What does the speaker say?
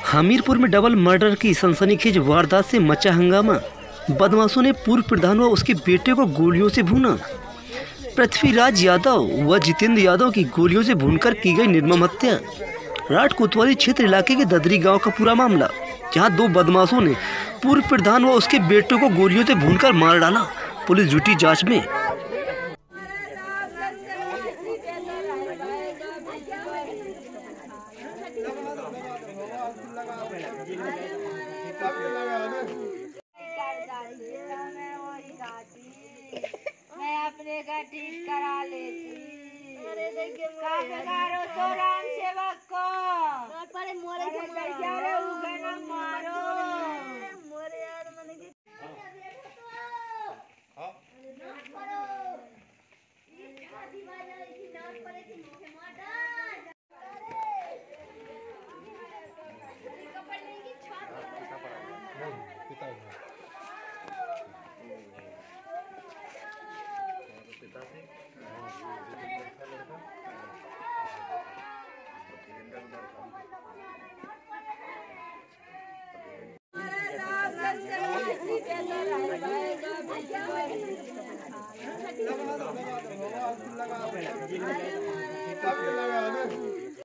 हमीरपुर में double murder की सनसनीखेज वारदात से मचा हंगामा। बदमाशों ने पूर्व प्रधान व उसके बेटे को गोलियों से भूना। पृथ्वीराज यादव व जितेंद्र यादव की गोलियों से भूनकर की गई निर्मम हत्या। राट कोतवाली क्षेत्र इलाके के ददरी गांव का पूरा मामला, जहां दो बदमाशों ने पूर्व प्रधान व उसके बेटे को गोलियों से भूनकर मार डाला। पुलिस जुटी जांच में। मैं अपने का ठीक करा लेती। अरे देखिए तो राम सेवक को मारो। मोरे यार मने के लगा